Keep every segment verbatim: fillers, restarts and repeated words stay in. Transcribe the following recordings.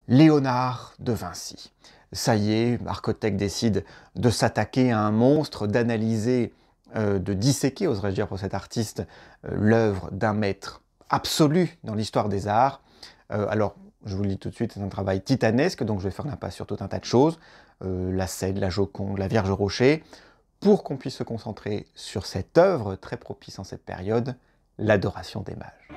Léonard de Vinci. Ça y est, Marcothèque décide de s'attaquer à un monstre, d'analyser, euh, de disséquer, oserais-je dire pour cet artiste, euh, l'œuvre d'un maître absolu dans l'histoire des arts. Euh, alors, je vous le dis tout de suite, c'est un travail titanesque, donc je vais faire l'impasse sur tout un tas de choses. Euh, la Cèdre, la Joconde, la Vierge Rocher, pour qu'on puisse se concentrer sur cette œuvre très propice en cette période, l'Adoration des Mages.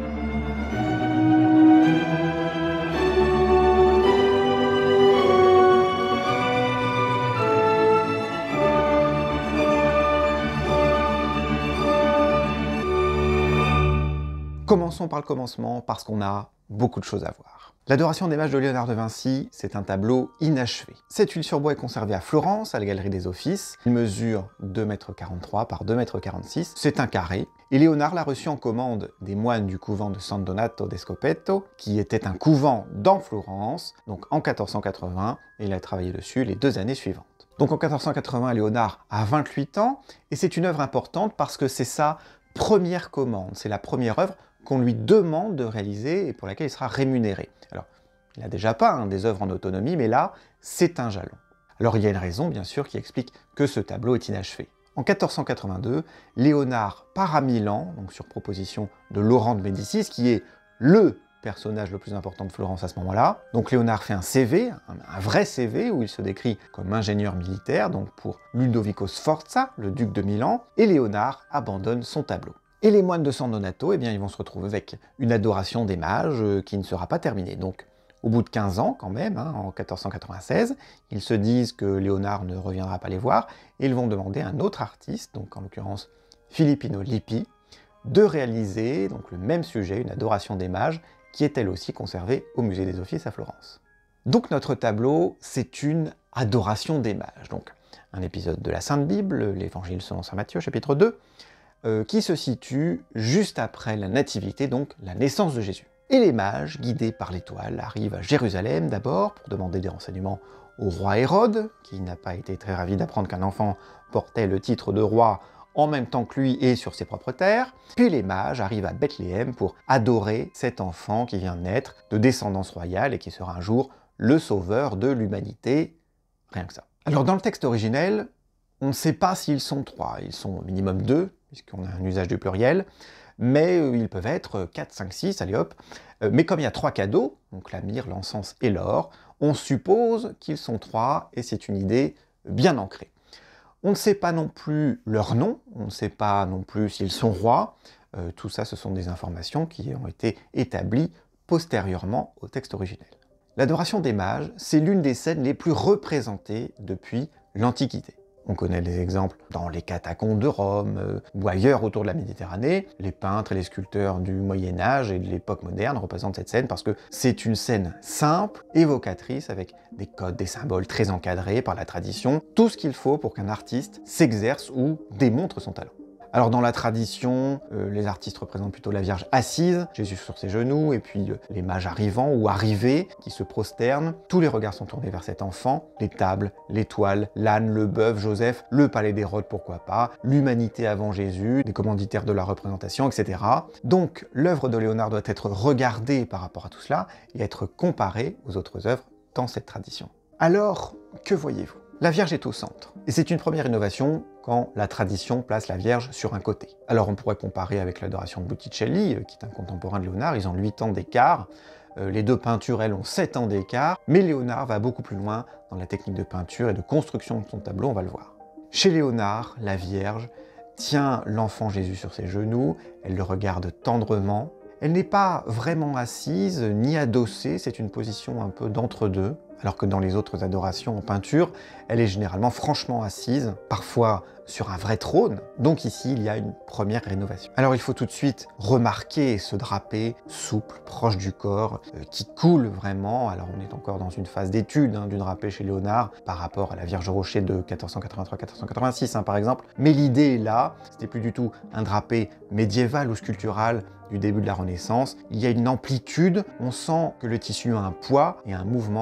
Commençons par le commencement, parce qu'on a beaucoup de choses à voir. L'Adoration des Mages de Léonard de Vinci, c'est un tableau inachevé. Cette huile sur bois est conservée à Florence, à la Galerie des Offices. Il mesure deux mètres quarante-trois par deux mètres quarante-six. C'est un carré. Et Léonard l'a reçu en commande des moines du couvent de San Donato de Scopetto, qui était un couvent dans Florence, donc en quatorze cent quatre-vingts, et il a travaillé dessus les deux années suivantes. Donc en quatorze cent quatre-vingts, Léonard a vingt-huit ans, et c'est une œuvre importante parce que c'est sa première commande, c'est la première œuvre qu'on lui demande de réaliser et pour laquelle il sera rémunéré. Alors, il n'a déjà pas hein, des œuvres en autonomie, mais là, c'est un jalon. Alors, il y a une raison, bien sûr, qui explique que ce tableau est inachevé. En quatorze cent quatre-vingt-deux, Léonard part à Milan, donc sur proposition de Laurent de Médicis, qui est le personnage le plus important de Florence à ce moment-là. Donc Léonard fait un C V, un, un vrai C V, où il se décrit comme ingénieur militaire, donc pour Ludovico Sforza, le duc de Milan, et Léonard abandonne son tableau. Et les moines de San Donato, eh bien, ils vont se retrouver avec une adoration des mages euh, qui ne sera pas terminée. Donc, au bout de quinze ans, quand même, hein, en quatorze cent quatre-vingt-seize, ils se disent que Léonard ne reviendra pas les voir, et ils vont demander à un autre artiste, donc en l'occurrence Filippino Lippi, de réaliser donc, le même sujet, une adoration des mages, qui est elle aussi conservée au Musée des Offices à Florence. Donc notre tableau, c'est une adoration des mages. Donc, un épisode de la Sainte Bible, l'Évangile selon saint Matthieu, chapitre deux, Euh, qui se situe juste après la nativité, donc la naissance de Jésus. Et les mages, guidés par l'étoile, arrivent à Jérusalem d'abord pour demander des renseignements au roi Hérode, qui n'a pas été très ravi d'apprendre qu'un enfant portait le titre de roi en même temps que lui et sur ses propres terres. Puis les mages arrivent à Bethléem pour adorer cet enfant qui vient de naître de descendance royale et qui sera un jour le sauveur de l'humanité. Rien que ça. Alors dans le texte originel, on ne sait pas s'ils sont trois, ils sont au minimum deux, puisqu'on a un usage du pluriel, mais ils peuvent être quatre, cinq, six, allez hop. Mais comme il y a trois cadeaux, donc la myrrhe, l'encens et l'or, on suppose qu'ils sont trois, et c'est une idée bien ancrée. On ne sait pas non plus leur nom, on ne sait pas non plus s'ils sont rois, euh, tout ça ce sont des informations qui ont été établies postérieurement au texte originel. L'adoration des mages, c'est l'une des scènes les plus représentées depuis l'Antiquité. On connaît des exemples dans les catacombes de Rome euh, ou ailleurs autour de la Méditerranée. Les peintres et les sculpteurs du Moyen-Âge et de l'époque moderne représentent cette scène parce que c'est une scène simple, évocatrice, avec des codes, des symboles très encadrés par la tradition. Tout ce qu'il faut pour qu'un artiste s'exerce ou démontre son talent. Alors dans la tradition, euh, les artistes représentent plutôt la Vierge assise, Jésus sur ses genoux, et puis euh, les mages arrivants ou arrivés qui se prosternent. Tous les regards sont tournés vers cet enfant, les tables, l'étoile, l'âne, le bœuf, Joseph, le palais d'Hérode, pourquoi pas, l'humanité avant Jésus, les commanditaires de la représentation, et cetera. Donc l'œuvre de Léonard doit être regardée par rapport à tout cela et être comparée aux autres œuvres dans cette tradition. Alors, que voyez-vous ? La Vierge est au centre, et c'est une première innovation quand la tradition place la Vierge sur un côté. Alors on pourrait comparer avec l'adoration de Botticelli, qui est un contemporain de Léonard, ils ont huit ans d'écart, euh, les deux peintures, elles, ont sept ans d'écart, mais Léonard va beaucoup plus loin dans la technique de peinture et de construction de son tableau, on va le voir. Chez Léonard, la Vierge tient l'enfant Jésus sur ses genoux, elle le regarde tendrement, elle n'est pas vraiment assise ni adossée, c'est une position un peu d'entre-deux, alors que dans les autres adorations en peinture, elle est généralement franchement assise, parfois sur un vrai trône. Donc ici, il y a une première rénovation. Alors il faut tout de suite remarquer ce drapé souple, proche du corps, euh, qui coule vraiment. Alors on est encore dans une phase d'étude hein, du drapé chez Léonard, par rapport à la Vierge Rocher de quatorze cent quatre-vingt-trois quatorze cent quatre-vingt-six hein, par exemple. Mais l'idée est là, c'était plus du tout un drapé médiéval ou sculptural du début de la Renaissance. Il y a une amplitude, on sent que le tissu a un poids et un mouvement, et ça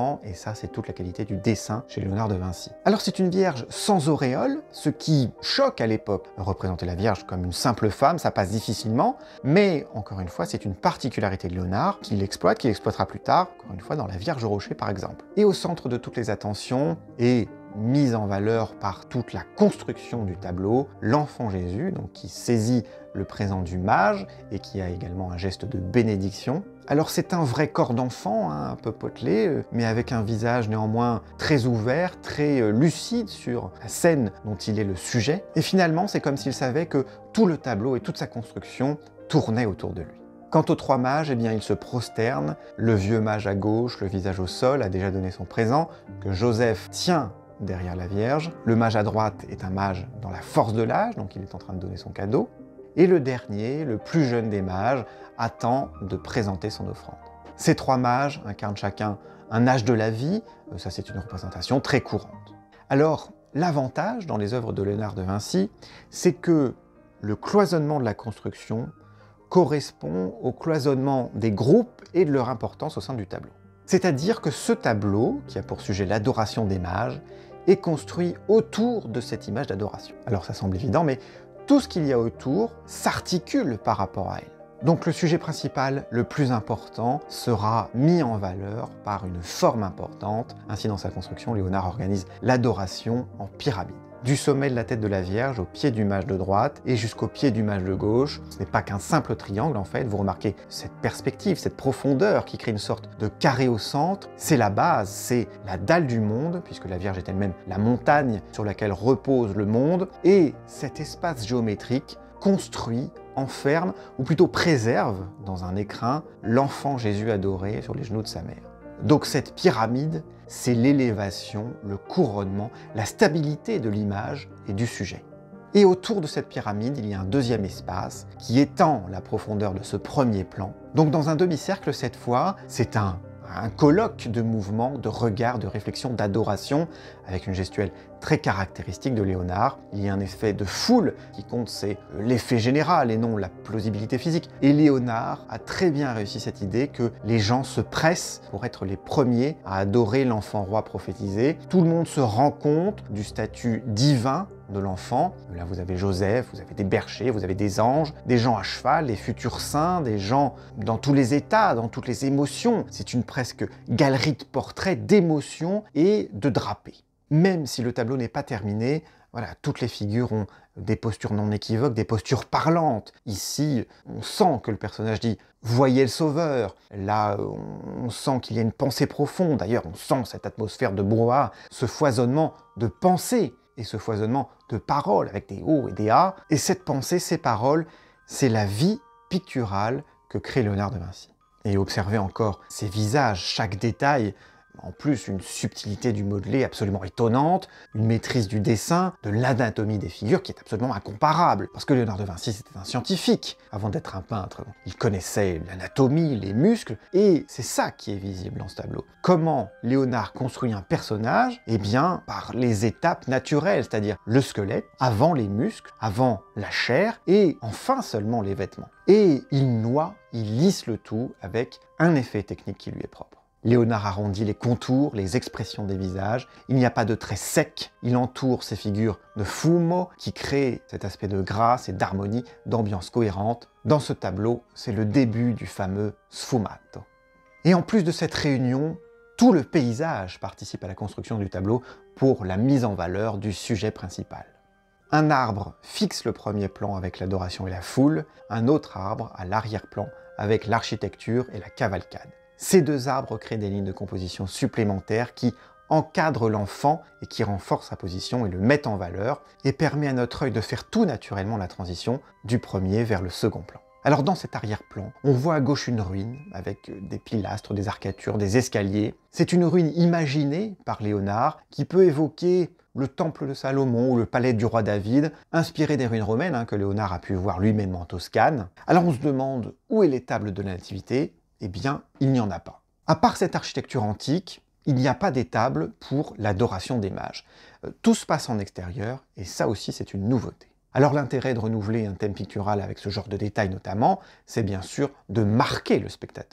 ça c'est toute la qualité du dessin chez Léonard de Vinci. Alors c'est une Vierge sans auréole, ce qui choque à l'époque. Représenter la Vierge comme une simple femme, ça passe difficilement, mais encore une fois c'est une particularité de Léonard qu'il exploite, qu'il exploitera plus tard, encore une fois dans la Vierge au rocher par exemple. Et au centre de toutes les attentions, et mise en valeur par toute la construction du tableau, l'enfant Jésus, donc qui saisit le présent du mage et qui a également un geste de bénédiction. Alors c'est un vrai corps d'enfant, hein, un peu potelé, mais avec un visage néanmoins très ouvert, très lucide sur la scène dont il est le sujet. Et finalement, c'est comme s'il savait que tout le tableau et toute sa construction tournaient autour de lui. Quant aux trois mages, eh bien, ils se prosternent. Le vieux mage à gauche, le visage au sol, a déjà donné son présent, que Joseph tient derrière la Vierge. Le mage à droite est un mage dans la force de l'âge, donc il est en train de donner son cadeau. Et le dernier, le plus jeune des mages, attend de présenter son offrande. Ces trois mages incarnent chacun un âge de la vie, ça c'est une représentation très courante. Alors, l'avantage dans les œuvres de Léonard de Vinci, c'est que le cloisonnement de la construction correspond au cloisonnement des groupes et de leur importance au sein du tableau. C'est-à-dire que ce tableau, qui a pour sujet l'adoration des mages, est construit autour de cette image d'adoration. Alors ça semble évident, mais tout ce qu'il y a autour s'articule par rapport à elle. Donc le sujet principal, le plus important, sera mis en valeur par une forme importante. Ainsi, dans sa construction, Léonard organise l'adoration en pyramide. Du sommet de la tête de la Vierge au pied du mage de droite et jusqu'au pied du mage de gauche. Ce n'est pas qu'un simple triangle en fait, vous remarquez cette perspective, cette profondeur qui crée une sorte de carré au centre. C'est la base, c'est la dalle du monde, puisque la Vierge est elle-même la montagne sur laquelle repose le monde. Et cet espace géométrique construit, enferme, ou plutôt préserve dans un écrin l'enfant Jésus adoré sur les genoux de sa mère. Donc cette pyramide, c'est l'élévation, le couronnement, la stabilité de l'image et du sujet. Et autour de cette pyramide, il y a un deuxième espace qui étend la profondeur de ce premier plan. Donc dans un demi-cercle, cette fois, c'est un, un colloque de mouvements, de regards, de réflexion, d'adoration, avec une gestuelle très caractéristique de Léonard. Il y a un effet de foule qui compte, c'est l'effet général et non la plausibilité physique. Et Léonard a très bien réussi cette idée que les gens se pressent pour être les premiers à adorer l'enfant roi prophétisé. Tout le monde se rend compte du statut divin de l'enfant. Là, vous avez Joseph, vous avez des bergers, vous avez des anges, des gens à cheval, des futurs saints, des gens dans tous les états, dans toutes les émotions. C'est une presque galerie de portraits, d'émotions et de drapés. Même si le tableau n'est pas terminé, voilà, toutes les figures ont des postures non équivoques, des postures parlantes. Ici, on sent que le personnage dit « Voyez le Sauveur ». Là, on sent qu'il y a une pensée profonde. D'ailleurs, on sent cette atmosphère de brouhaha, ce foisonnement de pensée et ce foisonnement de paroles avec des hauts et des A. Et cette pensée, ces paroles, c'est la vie picturale que crée Léonard de Vinci. Et observez encore ces visages, chaque détail, en plus une subtilité du modelé absolument étonnante, une maîtrise du dessin, de l'anatomie des figures qui est absolument incomparable. Parce que Léonard de Vinci, c'était un scientifique avant d'être un peintre. Il connaissait l'anatomie, les muscles, et c'est ça qui est visible dans ce tableau. Comment Léonard construit un personnage? Eh bien, par les étapes naturelles, c'est-à-dire le squelette, avant les muscles, avant la chair, et enfin seulement les vêtements. Et il noie, il lisse le tout avec un effet technique qui lui est propre. Léonard arrondit les contours, les expressions des visages. Il n'y a pas de traits secs. Il entoure ces figures de fumo qui créent cet aspect de grâce et d'harmonie, d'ambiance cohérente. Dans ce tableau, c'est le début du fameux sfumato. Et en plus de cette réunion, tout le paysage participe à la construction du tableau pour la mise en valeur du sujet principal. Un arbre fixe le premier plan avec l'adoration et la foule, un autre arbre à l'arrière-plan avec l'architecture et la cavalcade. Ces deux arbres créent des lignes de composition supplémentaires qui encadrent l'enfant et qui renforcent sa position et le mettent en valeur et permet à notre œil de faire tout naturellement la transition du premier vers le second plan. Alors dans cet arrière-plan, on voit à gauche une ruine avec des pilastres, des arcatures, des escaliers. C'est une ruine imaginée par Léonard qui peut évoquer le temple de Salomon ou le palais du roi David, inspiré des ruines romaines hein, que Léonard a pu voir lui-même en Toscane. Alors on se demande où est l'étable de la Nativité? Eh bien, il n'y en a pas. À part cette architecture antique, il n'y a pas d'étable pour l'adoration des mages. Euh, tout se passe en extérieur, et ça aussi c'est une nouveauté. Alors l'intérêt de renouveler un thème pictural avec ce genre de détails notamment, c'est bien sûr de marquer le spectateur.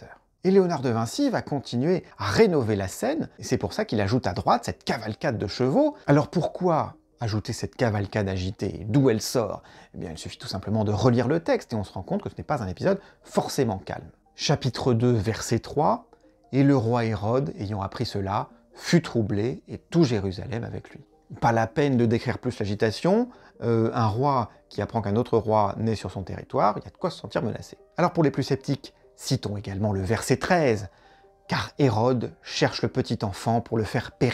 Et Léonard de Vinci va continuer à rénover la scène, et c'est pour ça qu'il ajoute à droite cette cavalcade de chevaux. Alors pourquoi ajouter cette cavalcade agitée? D'où elle sort? Eh bien, il suffit tout simplement de relire le texte, et on se rend compte que ce n'est pas un épisode forcément calme. Chapitre deux, verset trois, « Et le roi Hérode, ayant appris cela, fut troublé, et tout Jérusalem avec lui. » Pas la peine de décrire plus l'agitation, euh, un roi qui apprend qu'un autre roi naît sur son territoire, il y a de quoi se sentir menacé. Alors pour les plus sceptiques, citons également le verset treize, « Car Hérode cherche le petit enfant pour le faire périr. »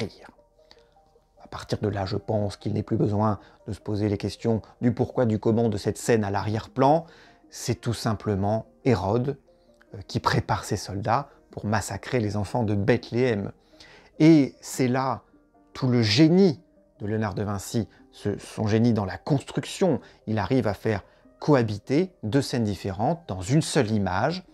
À partir de là, je pense qu'il n'est plus besoin de se poser les questions du pourquoi, du comment de cette scène à l'arrière-plan. C'est tout simplement Hérode euh, qui prépare ses soldats pour massacrer les enfants de Bethléem. Et c'est là tout le génie de Léonard de Vinci, ce, son génie dans la construction. Il arrive à faire cohabiter deux scènes différentes dans une seule image.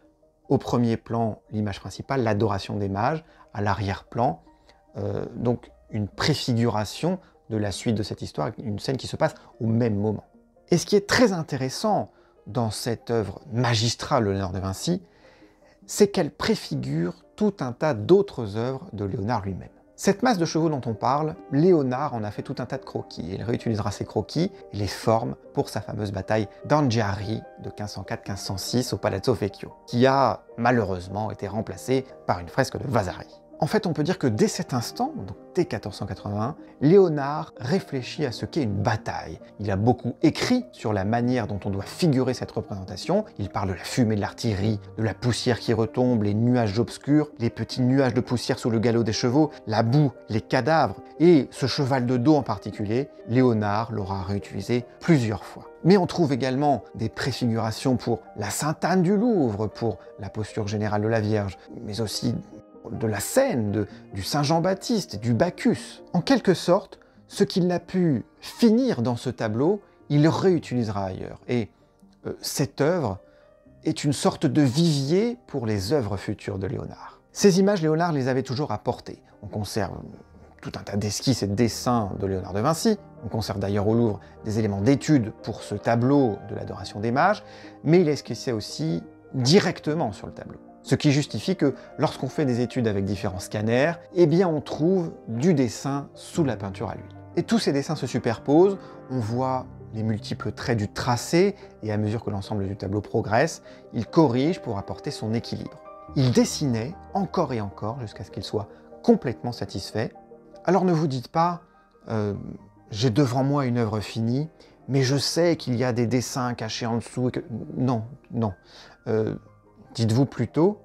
Au premier plan, l'image principale, l'adoration des mages, à l'arrière-plan, euh, donc une préfiguration de la suite de cette histoire, une scène qui se passe au même moment. Et ce qui est très intéressant dans cette œuvre magistrale de Léonard de Vinci, c'est qu'elle préfigure tout un tas d'autres œuvres de Léonard lui-même. Cette masse de chevaux dont on parle, Léonard en a fait tout un tas de croquis. Il réutilisera ces croquis et les formes pour sa fameuse bataille d'Anghiari de quinze cent quatre à quinze cent six au Palazzo Vecchio, qui a malheureusement été remplacée par une fresque de Vasari. En fait, on peut dire que dès cet instant, donc dès quatorze cent quatre-vingt-un, Léonard réfléchit à ce qu'est une bataille. Il a beaucoup écrit sur la manière dont on doit figurer cette représentation. Il parle de la fumée de l'artillerie, de la poussière qui retombe, les nuages obscurs, les petits nuages de poussière sous le galop des chevaux, la boue, les cadavres, et ce cheval de dos en particulier, Léonard l'aura réutilisé plusieurs fois. Mais on trouve également des préfigurations pour la Sainte-Anne du Louvre, pour la posture générale de la Vierge, mais aussi de la scène, de, du Saint-Jean-Baptiste, du Bacchus. En quelque sorte, ce qu'il n'a pu finir dans ce tableau, il réutilisera ailleurs. Et euh, cette œuvre est une sorte de vivier pour les œuvres futures de Léonard. Ces images, Léonard les avait toujours à portée. On conserve tout un tas d'esquisses et de dessins de Léonard de Vinci. On conserve d'ailleurs au Louvre des éléments d'étude pour ce tableau de l'adoration des mages, mais il esquissait aussi directement sur le tableau. Ce qui justifie que lorsqu'on fait des études avec différents scanners, eh bien on trouve du dessin sous la peinture à l'huile. Et tous ces dessins se superposent, on voit les multiples traits du tracé, et à mesure que l'ensemble du tableau progresse, il corrige pour apporter son équilibre. Il dessinait encore et encore jusqu'à ce qu'il soit complètement satisfait. Alors ne vous dites pas euh, « j'ai devant moi une œuvre finie, mais je sais qu'il y a des dessins cachés en dessous ». Et que... Non, non. Euh, Dites-vous plutôt,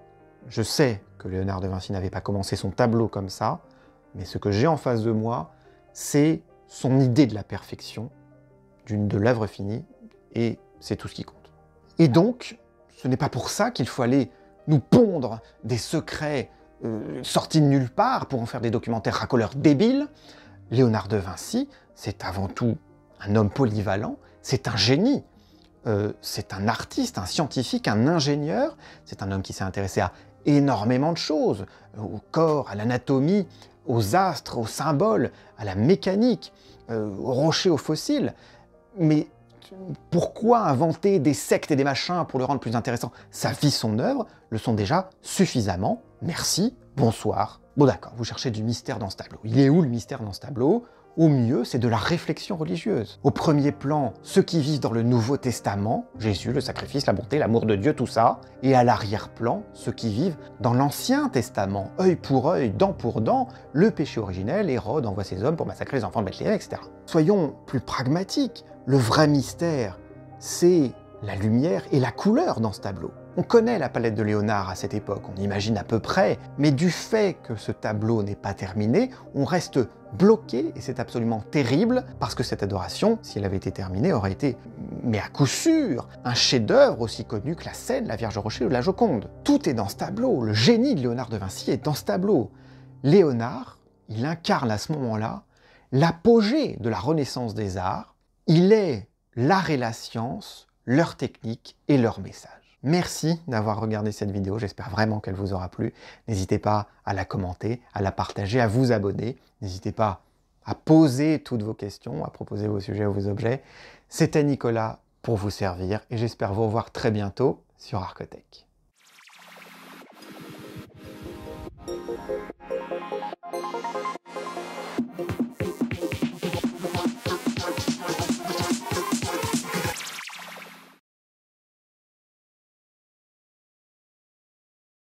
je sais que Léonard de Vinci n'avait pas commencé son tableau comme ça, mais ce que j'ai en face de moi, c'est son idée de la perfection, d'une de l'œuvre finie, et c'est tout ce qui compte. Et donc, ce n'est pas pour ça qu'il faut aller nous pondre des secrets euh, sortis de nulle part pour en faire des documentaires racoleurs débiles. Léonard de Vinci, c'est avant tout un homme polyvalent, c'est un génie. Euh, c'est un artiste, un scientifique, un ingénieur, c'est un homme qui s'est intéressé à énormément de choses, euh, au corps, à l'anatomie, aux astres, aux symboles, à la mécanique, euh, aux rochers, aux fossiles. Mais pourquoi inventer des sectes et des machins pour le rendre plus intéressant? Sa vie, son œuvre le sont déjà suffisamment. Merci, bonsoir. Bon d'accord, vous cherchez du mystère dans ce tableau. Il est où le mystère dans ce tableau? Au mieux, c'est de la réflexion religieuse. Au premier plan, ceux qui vivent dans le Nouveau Testament, Jésus, le sacrifice, la bonté, l'amour de Dieu, tout ça. Et à l'arrière-plan, ceux qui vivent dans l'Ancien Testament, œil pour œil, dent pour dent, le péché originel, Hérode envoie ses hommes pour massacrer les enfants de Bethléem, et cetera. Soyons plus pragmatiques. Le vrai mystère, c'est la lumière et la couleur dans ce tableau. On connaît la palette de Léonard à cette époque, on imagine à peu près, mais du fait que ce tableau n'est pas terminé, on reste bloqué, et c'est absolument terrible, parce que cette adoration, si elle avait été terminée, aurait été, mais à coup sûr, un chef-d'œuvre aussi connu que la Seine, la Vierge Rocher ou la Joconde. Tout est dans ce tableau, le génie de Léonard de Vinci est dans ce tableau. Léonard, il incarne à ce moment-là l'apogée de la Renaissance des arts, il est l'art et la science, leur technique et leur message. Merci d'avoir regardé cette vidéo, j'espère vraiment qu'elle vous aura plu. N'hésitez pas à la commenter, à la partager, à vous abonner. N'hésitez pas à poser toutes vos questions, à proposer vos sujets ou vos objets. C'était Nicolas pour vous servir et j'espère vous revoir très bientôt sur Arcotech.